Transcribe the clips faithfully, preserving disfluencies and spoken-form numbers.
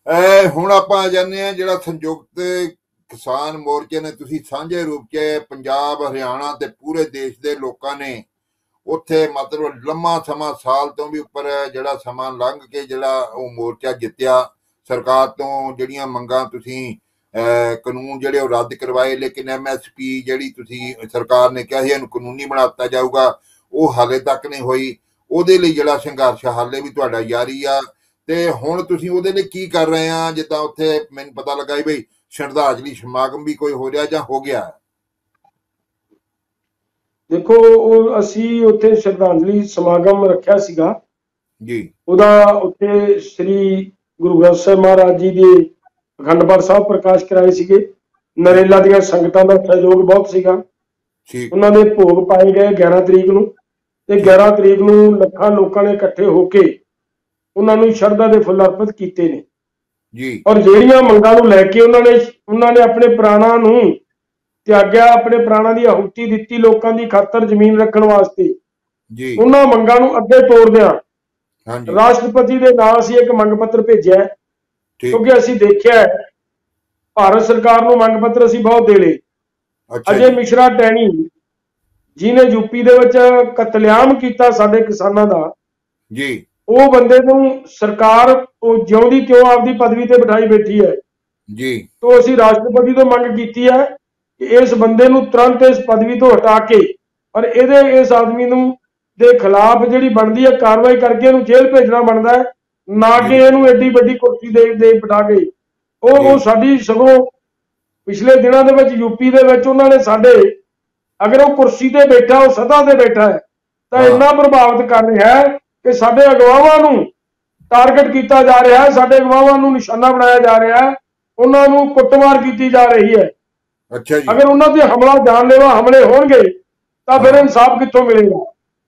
ਹੁਣ ਆਪਾਂ ਆ ਜਾਂਦੇ ਹਾਂ ਜਿਹੜਾ ਸੰਯੁਕਤ ਕਿਸਾਨ ਮੋਰਚੇ ਨੇ ਤੁਸੀਂ ਸਾਂਝੇ ਰੂਪ 'ਚ ਪੰਜਾਬ ਹਰਿਆਣਾ ਤੇ ਪੂਰੇ ਦੇਸ਼ ਦੇ ਲੋਕਾਂ ਨੇ ਉੱਥੇ ਮਤਲਬ ਲੰਮਾ ਸਮਾਂ ਸਾਲ ਤੋਂ ਵੀ ਉੱਪਰ ਜਿਹੜਾ ਸਮਾਂ ਲੰਘ ਕੇ ਜਿਹੜਾ ਉਹ ਮੋਰਚਾ ਜਿੱਤਿਆ। ਸਰਕਾਰ ਤੋਂ ਜਿਹੜੀਆਂ ਮੰਗਾਂ ਤੁਸੀਂ ਕਾਨੂੰਨ ਜਿਹੜੇ ਉਹ ਰੱਦ ਕਰਵਾਏ, ਲੇਕਿਨ ਐਮ ਐਸ ਪੀ ਜਿਹੜੀ ਤੁਸੀਂ ਸਰਕਾਰ ਨੇ ਕਿਹਾ ਸੀ ਇਹਨੂੰ ਕਾਨੂੰਨੀ ਬਣਾ ਦਿੱਤਾ ਜਾਊਗਾ, ਉਹ ਹਾਲੇ ਤੱਕ ਨਹੀਂ ਹੋਈ। ਉਹਦੇ ਲਈ ਜਿਹੜਾ ਸੰਘਰਸ਼ ਹਾਲੇ ਵੀ ਤੁਹਾਡਾ ਜਾਰੀ ਆ ਤੇ ਹੁਣ ਤੁਸੀਂ ਉਹਦੇ ਲਈ ਕੀ ਕਰ ਰਹੇ ਆ? ਜਿੱਦਾਂ ਉੱਥੇ ਮੈਨੂੰ ਪਤਾ ਲੱਗਾ ਬਈ ਸ਼ਰਧਾਂਜਲੀ ਸਮਾਗਮ ਵੀ ਕੋਈ ਹੋ ਰਿਹਾ ਜਾਂ ਹੋ ਗਿਆ? ਦੇਖੋ ਉਹ ਅਸੀਂ ਉੱਥੇ ਸ਼ਰਧਾਂਜਲੀ ਸਮਾਗਮ ਰੱਖਿਆ ਸੀਗਾ ਜੀ। ਉਹਦਾ ਉੱਥੇ ਸ੍ਰੀ ਗੁਰੂ ਗ੍ਰੰਥ ਸਾਹਿਬ ਮਹਾਰਾਜ ਜੀ ਦੇ ਅਖੰਡ ਪਾਠ ਸਾਹਿਬ ਪ੍ਰਕਾਸ਼ ਕਰਾਏ ਸੀਗੇ। ਨਰੇਲਾ ਦੀਆਂ ਸੰਗਤਾਂ ਦਾ ਸਹਿਯੋਗ ਬਹੁਤ ਸੀਗਾ। ਉਹਨਾਂ ਦੇ ਭੋਗ ਪਾਏ ਗਏ ਗਿਆਰਾਂ ਤਰੀਕ ਨੂੰ ਤੇ ਗਿਆਰਾਂ ਤਰੀਕ ਨੂੰ ਲੱਖਾਂ ਲੋਕਾਂ ਨੇ ਇਕੱਠੇ ਹੋ ਕੇ ਉਹਨਾਂ ਨੂੰ ਸ਼ਰਧਾ ਦੇ ਫੁੱਲ ਅਰਪਿਤ ਕੀਤੇ ਨੇ ਜੀ। ਔਰ ਜਿਹੜੀਆਂ ਮੰਗਾਂ ਨੂੰ ਲੈ ਕੇ ਉਹਨਾਂ ਨੇ ਉਹਨਾਂ ਨੇ ਆਪਣੇ ਪ੍ਰਾਣਾਂ ਨੂੰ ਤਿਆਗਿਆ, ਆਪਣੇ ਪ੍ਰਾਣਾਂ ਦੀ ਆਹੂਤੀ ਦਿੱਤੀ ਲੋਕਾਂ ਦੀ ਖਾਤਰ ਜ਼ਮੀਨ ਰੱਖਣ ਵਾਸਤੇ ਜੀ। ਉਹਨਾਂ ਮੰਗਾਂ ਨੂੰ ਅੱਗੇ ਤੋਰਦਿਆਂ ਰਾਸ਼ਟਰਪਤੀ ਦੇ ਨਾਲ ਅਸੀਂ ਇੱਕ ਮੰਗ ਪੱਤਰ ਭੇਜਿਆ, ਕਿਉਂਕਿ ਅਸੀਂ ਦੇਖਿਆ ਭਾਰਤ ਸਰਕਾਰ ਨੂੰ ਮੰਗ ਪੱਤਰ ਅਸੀਂ ਬਹੁਤ ਦੇ ਲਏ। ਅਜੇ ਮਿਸ਼ਰਾ ਟੈਣੀ ਜਿਹਨੇ ਯੂਪੀ ਦੇ ਵਿੱਚ ਕਤਲੇਆਮ ਕੀਤਾ ਸਾਡੇ ਕਿਸਾਨਾਂ ਦਾ ਜੀ, ਉਹ ਬੰਦੇ ਨੂੰ ਸਰਕਾਰ ਉਹ ਜਿਉਂਦੀ ਕਿਉਂ ਆਪਦੀ ਪਦਵੀ ਤੇ ਬਿਠਾਈ ਬੈਠੀ ਹੈ ਜੀ। ਤੋਂ ਅਸੀਂ ਰਾਸ਼ਟਰਪਤੀ ਤੋਂ ਮੰਗ ਕੀਤੀ ਹੈ ਕਿ ਇਸ ਬੰਦੇ ਨੂੰ ਤੁਰੰਤ ਇਸ ਪਦਵੀ ਤੋਂ ਹਟਾ ਕੇ ਔਰ ਇਹਦੇ ਇਸ ਆਦਮੀ ਨੂੰ ਦੇ ਖਿਲਾਫ ਜਿਹੜੀ ਬਣਦੀ ਹੈ ਕਾਰਵਾਈ ਕਰਕੇ ਇਹਨੂੰ ਜੇਲ੍ਹ ਭੇਜਣਾ ਬਣਦਾ ਹੈ, ਨਾ ਕਿ ਇਹਨੂੰ ਐਡੀ ਵੱਡੀ ਕੁਰਸੀ ਦੇ ਦੇ ਬਿਠਾ ਕੇ। ਉਹ ਉਹ ਸਾਡੀ ਸਗੋਂ ਪਿਛਲੇ ਦਿਨਾਂ ਦੇ ਵਿੱਚ ਯੂਪੀ ਦੇ ਵਿੱਚ ਉਹਨਾਂ ਨੇ ਸਾਡੇ ਅਗਰ ਉਹ ਕੁਰਸੀ ਤੇ ਬੈਠਾ ਉਹ ਸੱਤਾ ਤੇ ਬੈਠਾ ਹੈ ਤਾਂ ਇੰਨਾ ਪ੍ਰਭਾਵਿਤ ਕਰ ਰਿਹਾ ਹੈ ਕਿ ਸਾਡੇ ਅਗਵਾਵਾਂ ਨੂੰ ਟਾਰਗੇਟ ਕੀਤਾ ਜਾ ਰਿਹਾ ਹੈ, ਸਾਡੇ ਅਗਵਾਵਾਂ ਨੂੰ ਨਿਸ਼ਾਨਾ ਬਣਾਇਆ ਜਾ ਰਿਹਾ ਹੈ, ਉਹਨਾਂ ਨੂੰ ਕੁੱਟਮਾਰ ਕੀਤੀ ਜਾ ਰਹੀ ਹੈ। ਅੱਛਾ ਜੀ। ਅਗਰ ਉਹਨਾਂ ਤੇ ਹਮਲਾ ਜਾਨਲੇਵਾ ਹਮਲੇ ਹੋਣਗੇ ਤਾਂ ਫਿਰ ਇਨਸਾਫ ਕਿੱਥੋਂ ਮਿਲੇਗਾ?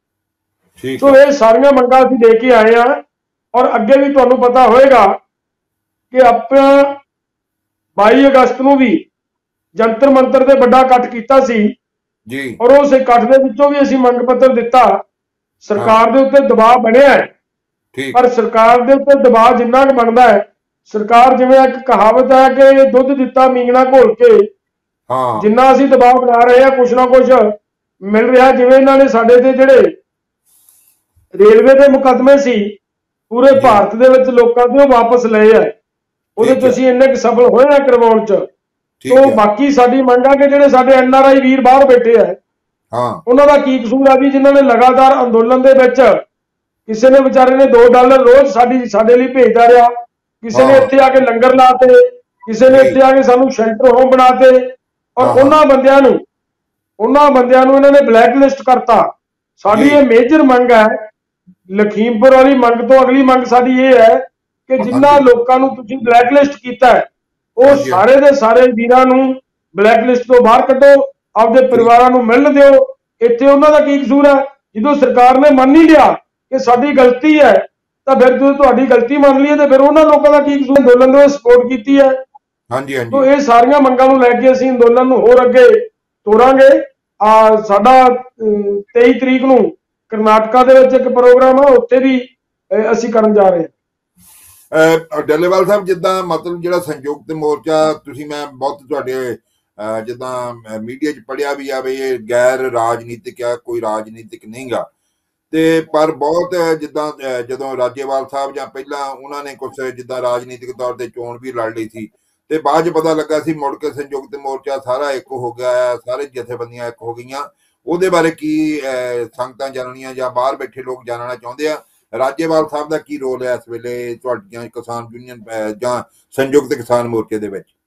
ਸੋ ਇਹ ਸਾਰੀਆਂ ਮੰਗਾਂ ਅਸੀਂ ਦੇ ਕੇ ਆਏ ਹਾਂ ਔਰ ਅੱਗੇ ਵੀ ਤੁਹਾਨੂੰ ਪਤਾ ਹੋਏਗਾ ਕਿ ਆਪਾਂ ਬਾਈ ਅਗਸਤ ਨੂੰ ਵੀ ਜੰਤਰ ਮੰਤਰ ਤੇ ਵੱਡਾ ਇਕੱਠ ਕੀਤਾ ਸੀ ਜੀ ਔਰ ਉਸ ਇਕੱਠ ਦੇ ਵਿੱਚੋਂ ਵੀ ਅਸੀਂ ਮੰਗ ਪੱਤਰ ਦਿੱਤਾ। ਸਰਕਾਰ ਦੇ ਉੱਤੇ ਦਬਾਅ ਬਣਿਆ ਹੈ, ਪਰ ਸਰਕਾਰ ਦੇ ਉੱਤੇ ਦਬਾਅ ਜਿੰਨਾ ਕੁ ਬਣਦਾ ਹੈ, ਸਰਕਾਰ ਜਿਵੇਂ ਇੱਕ ਕਹਾਵਤ ਹੈ ਕਿ ਦੁੱਧ ਦਿੱਤਾ ਮੀਂਗਣਾ ਘੋਲ ਕੇ, ਜਿੰਨਾ ਅਸੀਂ ਦਬਾਅ ਬਣਾ ਰਹੇ ਹਾਂ ਕੁਛ ਨਾ ਕੁਛ ਮਿਲ ਰਿਹਾ। ਜਿਵੇਂ ਇਹਨਾਂ ਨੇ ਸਾਡੇ ਤੇ ਜਿਹੜੇ ਰੇਲਵੇ ਦੇ ਮੁਕੱਦਮੇ ਸੀ ਪੂਰੇ ਭਾਰਤ ਦੇ ਵਿੱਚ ਲੋਕਾਂ ਦੇ ਉਹ ਵਾਪਸ ਲਏ ਹੈ, ਉਹਦੇ ਚ ਅਸੀਂ ਇੰਨੇ ਕੁ ਸਫਲ ਹੋਏ ਆ ਕਰਵਾਉਣ ਚ। ਤੋਂ ਬਾਕੀ ਸਾਡੀ ਮੰਗ ਆ ਕਿ ਜਿਹੜੇ ਸਾਡੇ ਐਨ ਆਰ ਆਈ ਵੀਰ ਬਾਹਰ ਬੈਠੇ ਆ ਉਹਨਾਂ ਦਾ ਕੀ ਕਸੂਰ ਆ ਜੀ, ਜਿਨ੍ਹਾਂ ਨੇ ਲਗਾਤਾਰ ਅੰਦੋਲਨ ਦੇ ਵਿੱਚ ਕਿਸੇ ਨੇ ਵਿਚਾਰੇ ਨੇ ਦੋ ਡਾਲਰ ਰੋਜ਼ ਸਾਡੀ ਸਾਡੇ ਲਈ ਭੇਜਦਾ ਰਿਹਾ, ਕਿਸੇ ਨੇ ਇੱਥੇ ਆ ਕੇ ਲੰਗਰ ਲਾਤੇ, ਕਿਸੇ ਨੇ ਇੱਥੇ ਆ ਕੇ ਸਾਨੂੰ ਸ਼ੈਲਟਰ ਹੋਮ ਬਣਾਤੇ ਔਰ ਉਹਨਾਂ ਬੰਦਿਆਂ ਨੂੰ ਉਹਨਾਂ ਬੰਦਿਆਂ ਨੂੰ ਇਹਨਾਂ ਨੇ ਬਲੈਕ ਲਿਸਟ ਕਰਤਾ। ਸਾਡੀ ਇਹ ਮੇਜਰ ਮੰਗ ਹੈ। ਲਖੀਮਪੁਰ ਵਾਲੀ ਮੰਗ ਤੋਂ ਅਗਲੀ ਮੰਗ ਸਾਡੀ ਇਹ ਹੈ ਕਿ ਜਿਨ੍ਹਾਂ ਲੋਕਾਂ ਨੂੰ ਤੁਸੀਂ ਬਲੈਕ ਲਿਸਟ ਕੀਤਾ ਹੈ ਉਹ ਸਾਰੇ ਦੇ ਸਾਰੇ ਵੀਰਾਂ ਨੂੰ ਬਲੈਕ ਲਿਸਟ ਤੋਂ ਬਾਹਰ ਕੱਢੋ, ਆਪਦੇ ਪਰਿਵਾਰਾਂ ਨੂੰ ਮਿਲਣ ਦਿਓ। ਇੱਥੇ ਉਹਨਾਂ ਦਾ ਕੀ ਕਸੂਰ ਹੈ? ਜਦੋਂ ਸਰਕਾਰ ਨੇ ਮੰਨ ਨਹੀਂ ਲਿਆ ਕਿ ਸਾਡੀ ਗਲਤੀ ਹੈ ਤਾਂ ਫਿਰ ਜਦੋਂ ਤੁਹਾਡੀ ਗਲਤੀ ਮੰਨ ਲਈ ਤੇ ਫਿਰ ਉਹਨਾਂ ਲੋਕਾਂ ਦਾ ਕੀ ਕਸੂਰ? ਅੰਦੋਲਨ ਨੂੰ ਸਪੋਰਟ ਕੀਤੀ ਹੈ। ਹਾਂਜੀ ਹਾਂਜੀ। ਤੋਂ ਇਹ ਸਾਰੀਆਂ ਮੰਗਾਂ ਨੂੰ ਲੈ ਕੇ ਅਸੀਂ ਅੰਦੋਲਨ ਨੂੰ ਹੋਰ ਅੱਗੇ ਤੋਰਾਂਗੇ। ਆ ਸਾਡਾ ਤੇਈ ਤਰੀਕ ਨੂੰ ਕਰਨਾਟਕਾ ਦੇ ਵਿੱਚ ਇੱਕ ਪ੍ਰੋਗਰਾਮ ਹੈ, ਉੱਥੇ ਵੀ ਅਸੀਂ ਕਰਨ ਜਾ ਰਹੇ ਹਾਂ। ਡੱਲੇਵਾਲ ਸਾਹਿਬ, ਜਿੱਦਾਂ ਮਤਲਬ ਜਿਹੜਾ ਸੰਯੁਕਤ ਮੋਰਚਾ ਤੁਸੀਂ ਮੈਂ ਬਹੁਤ ਤੁਹਾਡੇ ਜਿੱਦਾਂ ਮੀਡੀਆ 'ਚ ਪੜ੍ਹਿਆ ਵੀ ਆ ਵੀ ਇਹ ਗੈਰ ਰਾਜਨੀਤਿਕ ਆ, ਕੋਈ ਰਾਜਨੀਤਿਕ ਨਹੀਂ ਗਾ, ਤੇ ਪਰ ਬਹੁਤ ਜਿੱਦਾਂ ਜਦੋਂ ਰਾਜੇਵਾਲ ਸਾਹਿਬ ਜਾਂ ਪਹਿਲਾਂ ਉਹਨਾਂ ਨੇ ਕੁਛ ਜਿੱਦਾਂ ਰਾਜਨੀਤਿਕ ਤੌਰ ਤੇ ਚੋਣ ਵੀ ਲੜ ਲਈ ਸੀ ਤੇ ਬਾਅਦ 'ਚ ਪਤਾ ਲੱਗਾ ਸੀ ਮੁੜ ਕੇ ਸੰਯੁਕਤ ਮੋਰਚਾ ਸਾਰਾ ਇੱਕ ਹੋ ਗਿਆ, ਸਾਰੇ ਜਥੇਬੰਦੀਆਂ ਇੱਕ ਹੋ ਗਈਆਂ। ਉਹਦੇ ਬਾਰੇ ਕੀ ਸੰਗਤਾਂ ਜਾਣਨੀਆਂ ਜਾਂ ਬਾਹਰ ਬੈਠੇ ਲੋਕ ਜਾਣਨਾ ਚਾਹੁੰਦੇ ਆ? ਰਾਜੇਵਾਲ ਸਾਹਿਬ ਦਾ ਕੀ ਰੋਲ ਹੈ ਇਸ ਵੇਲੇ ਤੁਹਾਡੀਆਂ ਕਿਸਾਨ ਯੂਨੀਅਨ ਜਾਂ ਸੰਯੁਕਤ ਕਿਸਾਨ ਮੋਰਚੇ ਦੇ ਵਿੱਚ?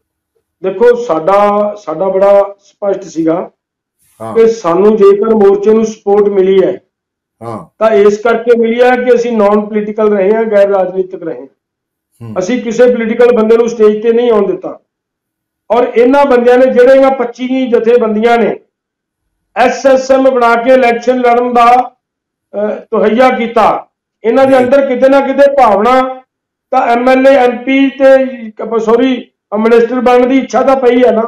ਦੇਖੋ ਸਾਡਾ ਸਾਡਾ ਬੜਾ ਸਪਸ਼ਟ ਸੀਗਾ ਕਿ ਸਾਨੂੰ ਜੇਕਰ ਮੋਰਚੇ ਨੂੰ ਸਪੋਰਟ ਮਿਲੀ ਹੈ ਤਾਂ ਇਸ ਕਰਕੇ ਮਿਲੀ ਹੈ ਕਿ ਅਸੀਂ ਨਾਨ ਪੋਲੀਟੀਕਲ ਰਹੇ ਹਾਂ, ਗੈਰ ਰਾਜਨੀਤਿਕ ਰਹੇ ਹਾਂ। ਅਸੀਂ ਕਿਸੇ ਪੋਲੀਟੀਕਲ ਬੰਦੇ ਨੂੰ ਸਟੇਜ ਤੇ ਨਹੀਂ ਆਉਣ ਦਿੱਤਾ ਔਰ ਇਹਨਾਂ ਬੰਦਿਆਂ ਨੇ ਜਿਹੜੀਆਂ ਪੱਚੀ ਜਥੇਬੰਦੀਆਂ ਨੇ ਐਸ ਐਸ ਐਮ ਬਣਾ ਕੇ ਇਲੈਕਸ਼ਨ ਲੜਨ ਦਾ ਤਹਈਆ ਕੀਤਾ, ਇਹਨਾਂ ਦੇ ਅੰਦਰ ਕਿਤੇ ਨਾ ਕਿਤੇ ਭਾਵਨਾ ਤਾਂ M L A M P ਤੇ ਸੋਰੀ ਮਿਨਿਸਟਰ ਬਣਨ ਦੀ ਇੱਛਾ ਤਾਂ ਪਈ ਹੈ ਨਾ।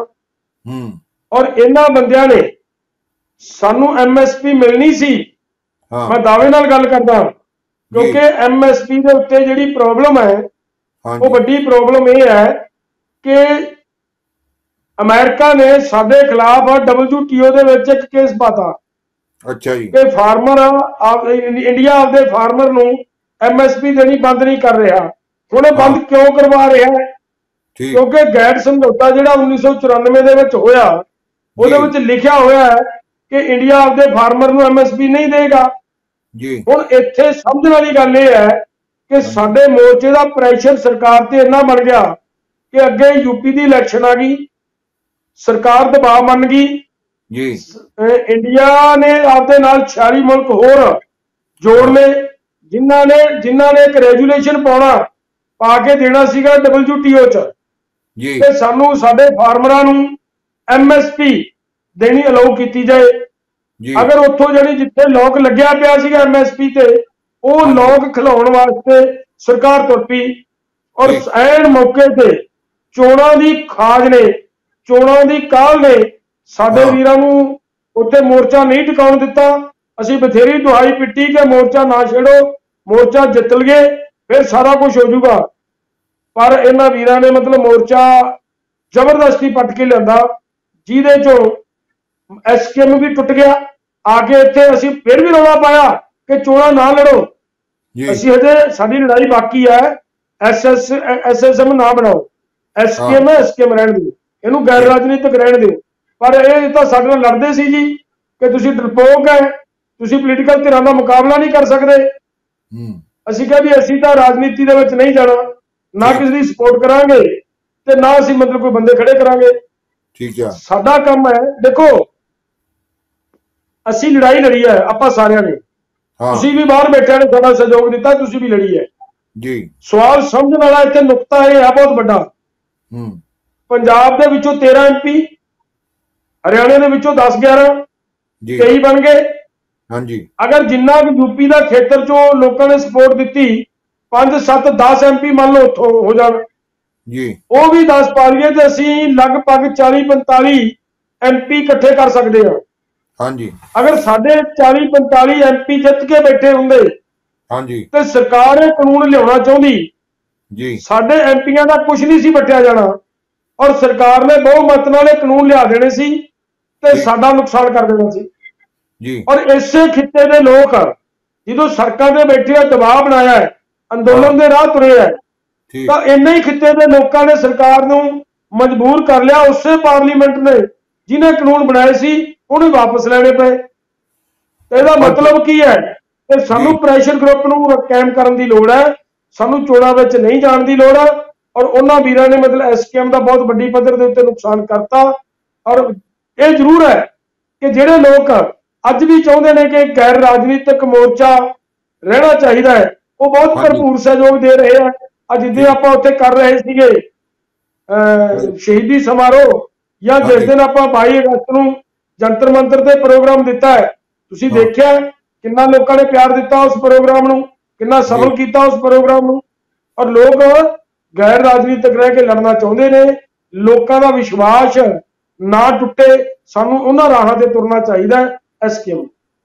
ਔਰ ਇਹਨਾਂ ਬੰਦਿਆਂ ਨੇ ਸਾਨੂੰ ਐਮ ਐਸ ਪੀ ਮਿਲਣੀ ਸੀ, ਮੈਂ ਦਾਅਵੇ ਨਾਲ ਗੱਲ ਕਰਦਾ, ਕਿਉਂਕਿ ਐਮ ਐਸ ਪੀ ਦੇ ਉੱਤੇ ਜਿਹੜੀ ਪ੍ਰੋਬਲਮ ਹੈ वो वड्डी प्रॉब्लम ये है कि अमेरिका ने साडे खिलाफ डबल्यू टी ओ दे विच एक केस पाता। अच्छा जी। कि फार्मर इंडिया आपदे फार्मर नूं एम एस पी देनी बंद नहीं कर रहा। हुण ये बंद क्यों करवा रहा है? क्योंकि गैर समझौता जिहड़ा उन्नीस सौ चौरानवे दे विच होया ਉਹਦੇ ਵਿੱਚ ਲਿਖਿਆ ਹੋਇਆ ਹੈ ਕਿ ਇੰਡੀਆ ਆਪਦੇ ਫਾਰਮਰ ਨੂੰ ਐਮ ਐਸ ਪੀ ਨਹੀਂ ਦੇਗਾ ਜੀ। ਹੁਣ ਇੱਥੇ ਸਮਝਣ ਵਾਲੀ ਗੱਲ ਇਹ ਹੈ ਕਿ ਸਾਡੇ ਮੋਰਚੇ ਦਾ ਪ੍ਰੈਸ਼ਰ ਸਰਕਾਰ ਤੇ ਇੰਨਾ ਬਣ ਗਿਆ ਕਿ ਅੱਗੇ ਯੂਪੀ ਦੀ ਇਲੈਕਸ਼ਨ ਆ ਗਈ, ਸਰਕਾਰ ਦਬਾਅ ਮੰਨ ਗਈ ਜੀ। ਇੰਡੀਆ ਨੇ ਆਪਦੇ ਨਾਲ ਛਿਆਲੀ ਮੁਲਕ ਹੋਰ ਜੋੜ ਲਏ ਜਿਨ੍ਹਾਂ ਨੇ ਜਿਨ੍ਹਾਂ ਨੇ ਇੱਕ ਰੈਜੂਲੇਸ਼ਨ ਪਾਉਣਾ ਪਾ ਕੇ ਦੇਣਾ ਸੀਗਾ ਡਬਲਯੂ ਟੀ ਓ ਚ ਜੀ ਤੇ ਸਾਨੂੰ ਸਾਡੇ ਫਾਰਮਰਾਂ ਨੂੰ एम एस पी देनी अलाउ की जाए। अगर उतो जी जिथे लॉक लग्या पिया सीगा एम एस पी ते वो लॉक खिलाउण वास्ते सरकार तुर पई और ऐन मौके ते चोणां दी खाज ने चोणां दी काल ने साडे वीरां नूं उत्थे मोर्चा नहीं टिकाउण दिता। असीं बथेरी दुहाई पिट्टी कि मोर्चा ना छेड़ो, मोर्चा जित लगे फिर सारा कुछ हो जाऊगा, पर इन्हां वीरां ने मतलब मोर्चा जबरदस्ती पट के लिया ਜਿਹਦੇ ਚੋਂ एस के एम भी टुट गया। आके इत्थे असीं फिर भी रौला पाया कि चोणां ना लड़ो, असीं हजे साडी लड़ाई बाकी है, S S S S M ना बनाओ, एस के एम एस के एम रहण दिओ, इहनूं गैर राजनीतिक रहण दिओ। पर इह तां साडे नाल लड़दे सी जी कि तुसीं डरपोक है, तुसीं पोलीटिकल धिरां दा मुकाबला नहीं कर सकदे। असीं कहा भी असीं तां राजनीति दे विच नहीं जाना, ना किसी दी सपोर्ट करांगे ते ना असीं मतलब कोई बंदे खड़े करांगे। ठीक है, साडा काम है देखो असी लड़ाई लड़ी है आपां सारियां ने, तुसीं भी बाहर बैठे ने साडा सहयोग दिता, तुसीं भी लड़ी है जी। सवाल समझण वाला इत्थे नुकता यह है बहुत बड़ा, पंजाब दे विचों तेरह एम पी, हरियाणे दे विचों दस ग्यारह तेई बन गए। हाँ जी, अगर जिन्ना भी यूपी का खेतर चो लोगों ने सपोर्ट दी पांच सत्त दस एम पी मान लो उतों हो जाए जी, वो भी दस पा लीए तो असी लगभग चाली पंताली एम पी इकट्ठे कर सकते हैं। हाँ जी, अगर साढ़े चाली पंताली एम पी जित के बैठे होंगे हाँ जी तो सरकार कानून लिया चाहती जी, साढ़े एम पियां का कुछ नहीं सी बटिया जाना और सरकार ने बहुमत नाल कानून लिया देने सी ते साडा नुकसान कर देना सी जी। और इसे खिते के लोग जो सड़कों से बैठे दबाव बनाया है, अंदोलन के राह तुरे है, तो इन्ने ही खिते के लोगों ने सरकार नूं मजबूर कर लिया, उससे पार्लीमेंट ने जिन्हें कानून बनाए सी उन्हें वापस लेने पे। इसका मतलब की है कि सानू प्रैशर ग्रुप नूं कायम करने की लोड़ है, सानू चोणां विच नहीं जाण की लोड़ है। और उन्हां वीरां ने मतलब एस के एम का बहुत वड्डी पद्धर दे उत्ते नुकसान करता। और ये जरूर है कि जिहड़े लोग अज भी चाहुंदे ने कि गैर राजनीतिक मोर्चा रहना चाहिए है, वो बहुत भरपूर सहयोग दे रहे हैं। अज जिद्दे आपां उत्थे कर रहे सीगे शहीदी समारोह या जिस दिन आपां बाई अगस्त नूं जंतर मंतर ते प्रोग्राम दिता है, तुसीं देखिआ किन्ना लोकां ने प्यार दिता उस प्रोग्राम नूं, किन्ना सफल कीता उस प्रोग्राम नूं। और लोग गैर राजनीतिक रह के लड़ना चाहुंदे ने, लोकां दा विश्वास ना टुटे, सानूं उन्हां राहां ते तुरना चाहिदा है। एस के एम